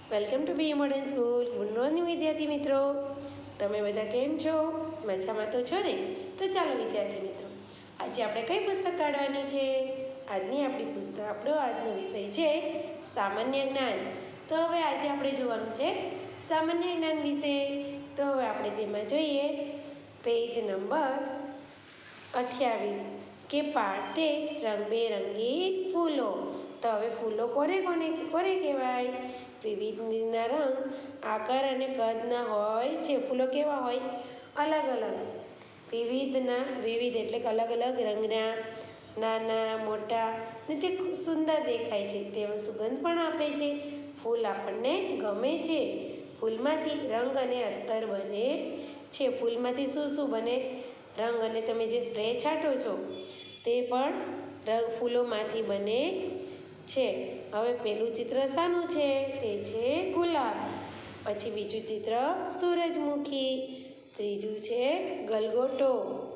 Welcome to B modern school. Good morning વિદ્યાર્થી મિત્રો. તમે બધા કેમ છો? મજામાં તો છો ને? તો ચાલો વિદ્યાર્થી મિત્રો, આજે આપણે કઈ પુસ્તક કાઢવાની છે? આપણો આજનો વિષય છે સામાન્ય જ્ઞાન. તો હવે આજે આપણે જોવાનું છે સામાન્ય જ્ઞાન વિશે. તો હવે આપણે તેમાં જોઈએ પેજ નંબર 28 કે પાઠ રંગબેરંગી ફૂલો. તો હવે ફૂલો કોને કહેવાય? વિવિધના રંગ, આકાર અને કદના હોય છે. ફૂલો કેવા હોય? અલગ અલગ. વિવિધ એટલે કે અલગ અલગ રંગના, નાના મોટા, ને તે સુંદર દેખાય છે. તેમાં સુગંધ પણ આપે છે. ફૂલ આપણને ગમે છે. ફૂલમાંથી રંગ અને અત્તર બને છે. ફૂલમાંથી શું બને? રંગ. અને તમે જે સ્પ્રે છાંટો છો તે પણ ફૂલોમાંથી બને છે. હવે પેલું ચિત્ર શાનું છે? તે છે ગુલાબ. પછી બીજું ચિત્ર સૂરજમુખી. ત્રીજું છે ગલગોટો.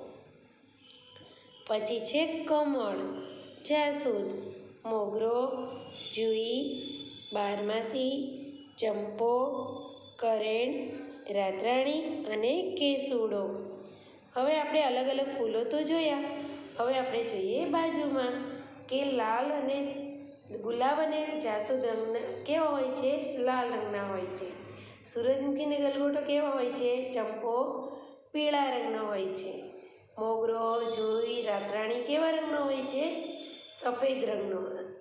પછી છે કમળ, જાસૂદ, મોગરો, જુઈ, બારમાસી, ચંપો, કરેણ, રાતરાણી અને કેસુડો. હવે આપણે અલગ અલગ ફૂલો તો જોયા. હવે આપણે જોઈએ બાજુમાં કે લાલ અને ગુલાબ અને જાસૂદ રંગના કેવા હોય છે? લાલ રંગના હોય છે. સૂરજમુખી અને ગલગોટો કેવા હોય છે? ચંપો પીળા રંગનો હોય છે. મોગરો, જુઈ, રાતરાણી કેવા રંગનો હોય છે? સફેદ રંગનો.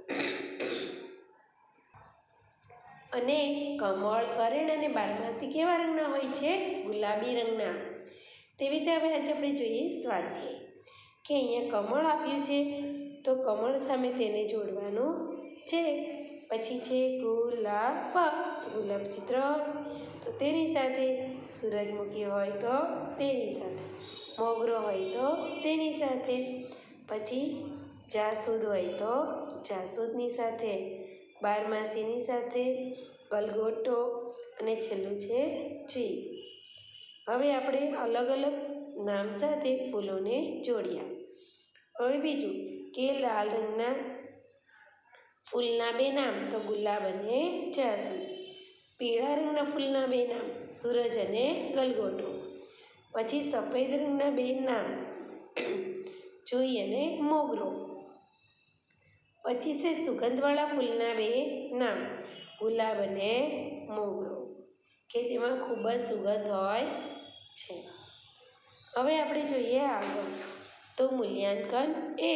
અને કમળ, કરેણ અને બારમાસી કેવા રંગના હોય છે? ગુલાબી રંગના. તેવી રીતે હવે આજે આપણે જોઈએ સ્વાધ્યાય કે અહીંયા કમળ આપ્યું છે તો કમળ સામે તેને જોડવાનું છે. પછી છે ગુલાબ. ગુલાબ ચિત્ર તો તેની સાથે સૂરજમુખી હોય તો તેની સાથે, મોગરો હોય તો તેની સાથે, પછી જાસૂદ હોય તો જાસૂદની સાથે, બારમાસીની સાથે, ગલગોટો અને છેલ્લું છે જુઈ. હવે આપણે અલગ અલગ નામ સાથે ફૂલોને જોડ્યા. હવે બીજું કે લાલ રંગના ફૂલના બે નામ તો ગુલાબ અને જાસૂદ. પીળા રંગના ફૂલના બે નામ સૂરજ અને ગલગોટો. પછી સફેદ રંગના બે નામ જુઈ અને મોગરો. પછી છે સુગંધવાળા ફૂલના બે નામ ગુલાબ અને મોગરો, કે તેમાં ખૂબ જ સુગંધ હોય છે. હવે આપણે જોઈએ આગળ તો મૂલ્યાંકન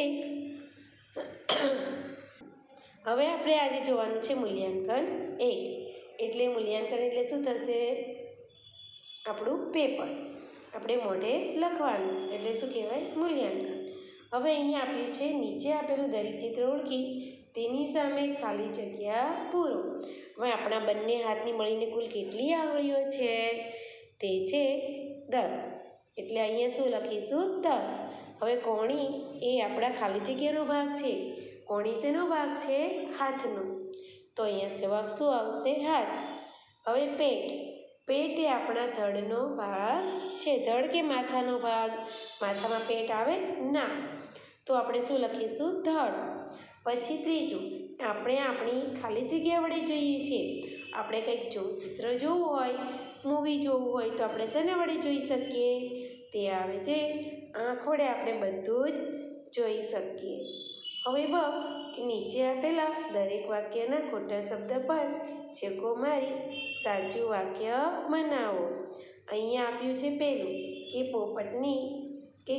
1. હવે આપણે આજે જોવાનું છે મૂલ્યાંકન 1. મૂલ્યાંકન એટલે શું થશે? આપણું પેપર આપણે મોઢે લખવાનું એટલે શું કહેવાય? મૂલ્યાંકન. હવે અહીંયા આપ્યું છે નીચે આપેલું દરેક ચિત્ર ઓળખી તેની સામે ખાલી જગ્યા પૂરો. હવે આપણા બંને હાથની મળીને કુલ કેટલી આંગળીઓ છે? તે છે 10. એટલે અહીંયા શું લખીશું? 10. હવે કોણી એ આપણા ખાલી જગ્યાનો ભાગ છે. કોણી શેનો ભાગ છે? હાથનો. તો અહીંયા જવાબ શું આવશે? હાથ. હવે પેટ એ આપણા ધડનો ભાગ છે. ધડ કે માથાનો ભાગ? માથામાં પેટ આવે? ના. તો આપણે શું લખીશું? ધડ. પછી ત્રીજું, આપણે આપણી ખાલી જગ્યા વડે જોઈએ છીએ. આપણે કંઈક ચિત્ર જોવું હોય, મૂવી જોવું હોય તો આપણે શેના વડે જોઈ શકીએ? તે આવે છે આંખ વડે આપણે બધું જ જોઈ શકીએ. હવે નીચે આપેલા દરેક વાક્યના ખોટા શબ્દ પર ચેકો મારી સાચું વાક્ય બનાવો. અહીંયા આપ્યું છે પહેલું કે પોપટની કે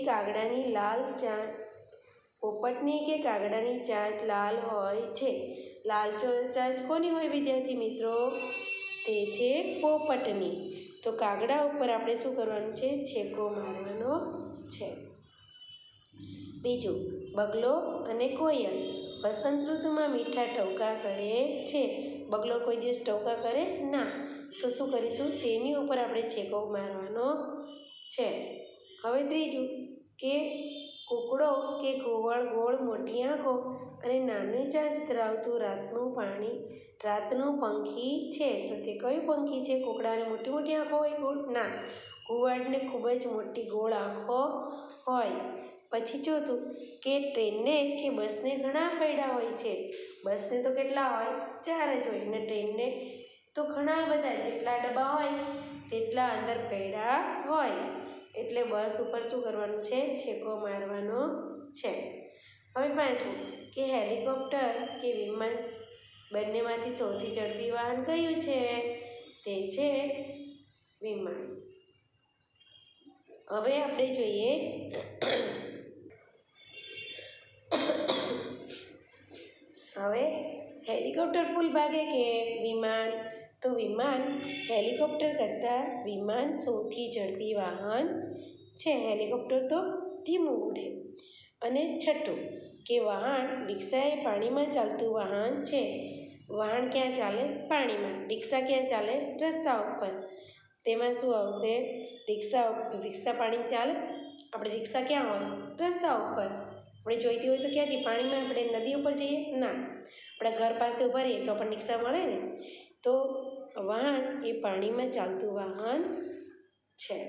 કાગડાની ચાંચ લાલ હોય છે. લાલ ચાંચ કોની હોય વિદ્યાર્થી મિત્રો? તે છે પોપટની. તો કાગડા ઉપર આપણે શું કરવાનું છે? છેકો મારવાનો છે. બીજું, બગલો અને કોયલ વસંત ઋતુમાં મીઠા ટહુકા કરે છે. બગલો કોઈ દિવસ ટહુકા કરે? ના. તો શું કરીશું? તેની ઉપર આપણે છેકો મારવાનો છે. હવે ત્રીજું કે કૂકડો કે ઘુવડ ગોળ મોટી આંખો અને નાની ચાંચ ધરાવતું રાતનું પંખી છે. તો તે કયું પંખી છે? કૂકડાને મોટી મોટી આંખો હોય ગોળ? ના. ઘુવડને ખૂબ જ મોટી ગોળ આંખો હોય. પછી ચોથું કે ટ્રેનને કે બસને ઘણા પૈડા હોય છે. બસને તો કેટલા હોય? 4 જ હોય. અને ટ્રેનને તો ઘણા બધા જેટલા ડબ્બા હોય તેટલા અંદર પૈડા હોય, એટલે બસ ઉપર શું કરવાનું છે? છેકો મારવાનો છે. હવે પાછું કે હેલિકોપ્ટર કે વિમાન બંનેમાંથી સૌથી ઝડપી વાહન કયું છે? તે છે વિમાન. હવે આપણે જોઈએ હવે હેલિકોપ્ટર ફૂલ ભાગે કે વિમાન? તો વિમાન હેલિકોપ્ટર કરતાં વિમાન સૌથી ઝડપી વાહન છે. હેલિકોપ્ટર તો ધીમું ઉડે. અને છઠ્ઠું કે વહાણ રિક્ષા એ પાણીમાં ચાલતું વાહન છે. વહાણ ક્યાં ચાલે? પાણીમાં. રિક્ષા ક્યાં ચાલે? રસ્તા ઉપર. તેમાં શું આવશે? રિક્ષા પાણીમાં ચાલે? આપણે રિક્ષા ક્યાં હોય? રસ્તા ઉપર. આપણે જોઈતી હોય તો ક્યાંથી? પાણીમાં. આપણે નદી ઉપર જઈએ? ના. આપણા ઘર પાસે ઊભા રહીએ તો આપણને રિક્ષા મળે ને. તો વાહન એ પાણીમાં ચાલતું વાહન છે.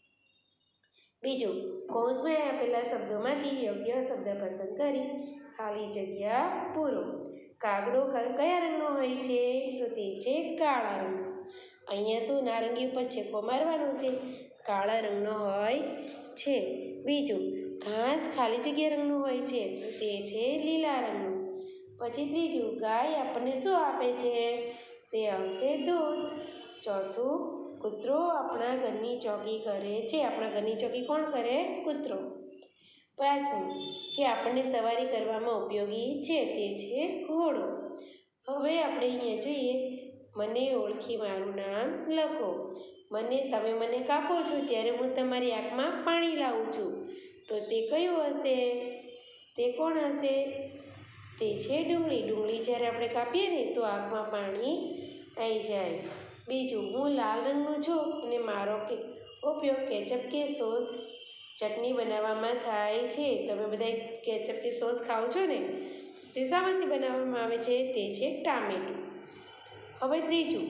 બીજું, કૌંસમાં આપેલા શબ્દોમાંથી યોગ્ય શબ્દ પસંદ કરી ખાલી જગ્યા પૂરો. કાગડો કયા રંગનો હોય છે? તો તે છે કાળા રંગનો. અહીંયા શું? નારંગી ઉપર છેકો મારવાનો છે. કાળા રંગનો હોય છે. બીજું, ઘાસ ખાલી જગ્યા રંગનું હોય છે. તો તે છે લીલા રંગનું. પછી ત્રીજું, ગાય આપણને શું આપે છે? તે આવશે દૂધ. ચોથું, કૂતરો આપણા ઘરની ચોકી કરે છે. આપણા ઘરની ચોકી કોણ કરે? કૂતરો. પાંચમું કે આપણને સવારી કરવામાં ઉપયોગી છે. તે છે ઘોડો. હવે આપણે અહીંયા જોઈએ, મને ઓળખી મારું નામ લખો. તમે મને કાપો છો ત્યારે હું તમારી આંખમાં પાણી લાવું છું. તો તે કયું હશે? તે કોણ હશે? તે છે ડુંગળી. ડુંગળી જ્યારે આપણે કાપીએ ને તો આંખમાં પાણી આવી જાય. બીજું, હું લાલ રંગનું છું અને મારો ઉપયોગ કેચઅપ કે સોસ ચટણી બનાવવામાં થાય છે. તમે બધા કેચઅપ કે સોસ ખાઓ છો ને? તે શામાંથી બનાવવામાં આવે છે? તે છે ટામેટું. હવે ત્રીજું,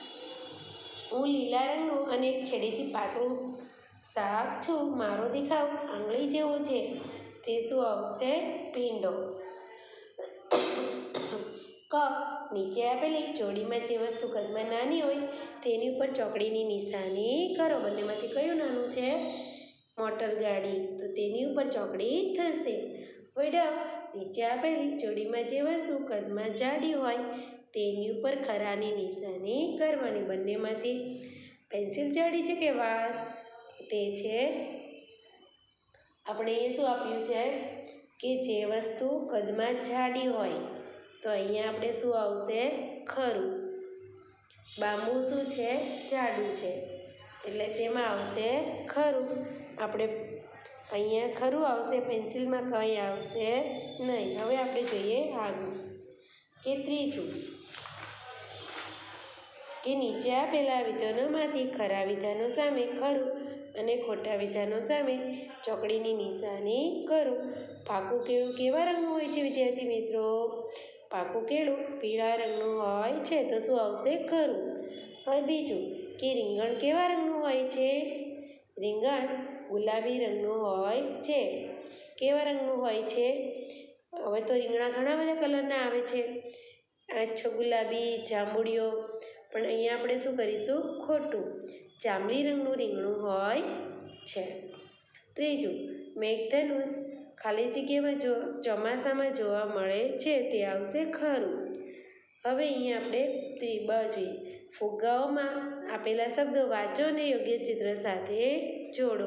હું લીલા રંગનું અને એક છેડેથી પાતળું શાક છું. મારો દેખાવ આંગળી જેવો છે. તે શું આવશે? ભીંડો. નીચે આપેલી જોડીમાં જે વસ્તુ કદમાં નાની હોય તેની ઉપર ચોકડીની નિશાની કરો. બંનેમાંથી કયું નાનું છે? મોટર ગાડી. તો તેની ઉપર ચોકડી થશે. નીચે આપેલી જોડીમાં જે વસ્તુ કદમાં જાડી હોય તેની ઉપર ખરાની નિશાની કરવાની. બંનેમાંથી પેન્સિલ જાડી છે કે વાંસ? તે છે, આપણે એ શું આપ્યું છે કે જે વસ્તુ કદમાં જાડી હોય. તો અહીંયા આપણે શું આવશે? ખરું. બાંબુ શું છે? જાડું છે. એટલે તેમાં આવશે ખરું. આપણે અહીંયા ખરું આવશે. પેન્સિલમાં કંઈ આવશે નહીં. હવે આપણે જોઈએ આગળ કે ત્રીજું કે નીચે આપેલા વિધાનોમાંથી ખરા વિધાનો સામે ખરું અને ખોટા વિધાનો સામે ચોકડીની નિશાની કરો. પાકું કેળું કેવા રંગનું હોય છે વિદ્યાર્થી મિત્રો? પાકું કેળું પીળા રંગનું હોય છે. તો શું આવશે? ખરું. હવે બીજું કે રીંગણ કેવા રંગનું હોય છે? રીંગણ ગુલાબી રંગનું હોય છે. કેવા રંગનું હોય છે? હવે તો રીંગણા ઘણા બધા કલરના આવે છે. આછો ગુલાબી, જાંબુડિયો. પણ અહીંયા આપણે શું કરીશું? ખોટું. જાંબલી રંગનું રીંગણું હોય છે. ત્રીજું, મેઘધનુષ ખાલી જગ્યામાં ચોમાસામાં જોવા મળે છે. તે આવશે ખરું. હવે અહીંયા આપણે જોઈએ. ફુગ્ગાઓમાં આપેલા શબ્દો વાંચો અને યોગ્ય ચિત્ર સાથે જોડો.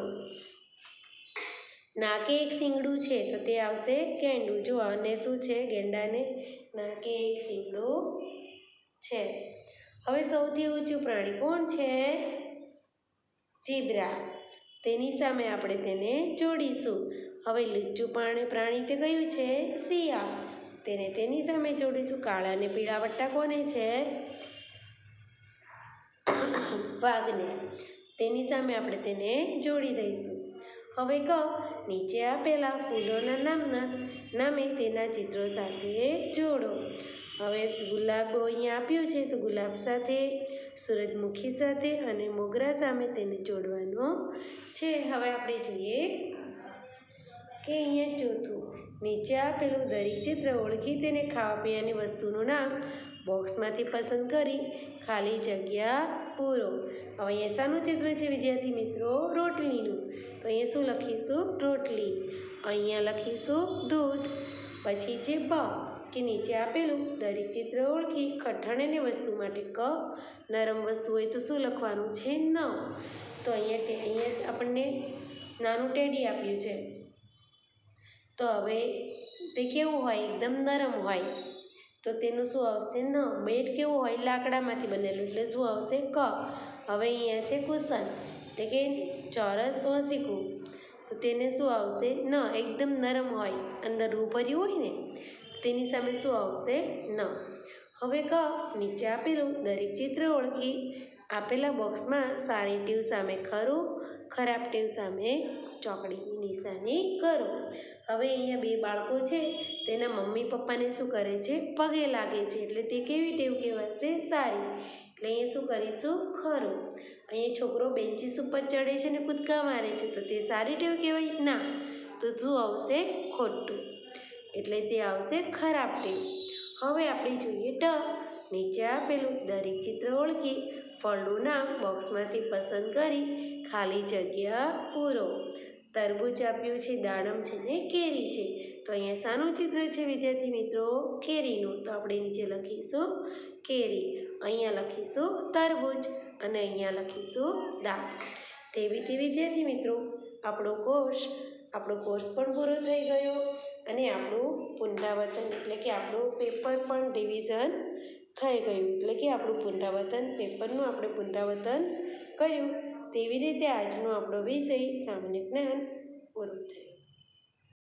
નાકે એક શીંગડું છે. તો તે આવશે ગેંડું. જો અને શું છે? ગેંડાને નાકે એક શીંગડું છે. હવે સૌથી ઊંચું પ્રાણી કોણ છે? ઝીબ્રા. તેની સામે આપણે તેને જોડીશું. હવે લીચું પ્રાણી તે કયું છે? શિયાળ. તેની સામે જોડીશું. કાળા અને પીળા વટ્ટા કોને છે? વાઘને. તેની સામે આપણે તેને જોડી દઈશું. હવે નીચે આપેલા ફૂલોના નામે તેના ચિત્રો સાથે જોડો. હવે ગુલાબો અહીંયા આપ્યું છે તો ગુલાબ સાથે, સૂરજમુખી સાથે અને મોગરા સામે તેને જોડવાનો છે. હવે આપણે જોઈએ કે અહીંયા ચોથું, નીચે આપેલું દરેક ચિત્ર ઓળખી તેને ખાવા પીવાની વસ્તુનું નામ બોક્સમાંથી પસંદ કરી ખાલી જગ્યા પૂરો. હવે અહીંયા શાનું ચિત્ર છે વિદ્યાર્થી મિત્રો? રોટલીનું. તો અહીંયા શું લખીશું? રોટલી. અહીંયા લખીશું દૂધ. પછી છે બ કે નીચે આપેલું દરેક ચિત્ર ઓળખી કઠણ વસ્તુ માટે ક, નરમ વસ્તુ હોય તો શું લખવાનું છે? ન. તો અહીંયા આપણને નાનું ટેડી આપ્યું છે. તો હવે તે કેવું હોય? એકદમ નરમ હોય. તો તેનું શું આવશે? ન. બેટ કેવું હોય? લાકડામાંથી બનેલું એટલે શું આવશે? ક. હવે અહીંયા છે કુશન એટલે કે ચોરસ ઓસીકું. તો તેને શું આવશે? ન. એકદમ નરમ હોય, અંદર રૂ ભર્યું હોય ને તેની સામે શું આવશે? ન. હવે ક નીચે આપેલું દરેક ચિત્ર ઓળખી આપેલા બોક્સમાં સારી ટેવ સામે ખરું, ખરાબ ટેવ સામે ચોકડીની નિશાની કરો. હવે અહીંયા બે બાળકો છે તેના મમ્મી પપ્પાને શું કરે છે? પગે લાગે છે એટલે તે કેવી ટેવ કહેવાશે? સારી. એટલે અહીંયા શું કરીશું? ખરું. અહીંયા છોકરો બેન્ચીસ ઉપર ચડે છે ને કૂદકા મારે છે તો તે સારી ટેવ કહેવાય? ના. તો શું આવશે? ખોટું. એટલે તે આવશે ખરાબ ટેવ. હવે આપણે જોઈએ ડ. નીચે આપેલું દરેક ચિત્ર ઓળખી ફળનું નામ બોક્સમાંથી પસંદ કરી ખાલી જગ્યા પૂરો. તરબૂચ આપ્યું છે, દાડમ છે ને કેરી છે. તો અહીંયા શાનું ચિત્ર છે વિદ્યાર્થી મિત્રો? કેરીનું. તો આપણે નીચે લખીશું કેરી. અહીંયા લખીશું તરબૂચ અને અહીંયા લખીશું દાળ. તેવી રીતે વિદ્યાર્થી મિત્રો આપણો કોર્સ પણ પૂરો થઈ ગયો અને આપણું પુનરાવર્તન એટલે કે આપણું પેપર પણ રિવિઝન થઈ ગયું. એટલે કે આપણું પેપરનું આપણે પુનરાવર્તન કર્યું. તેવી રીતે આજનો આપણો વિષય સામાન્ય જ્ઞાન પૂરો થયો.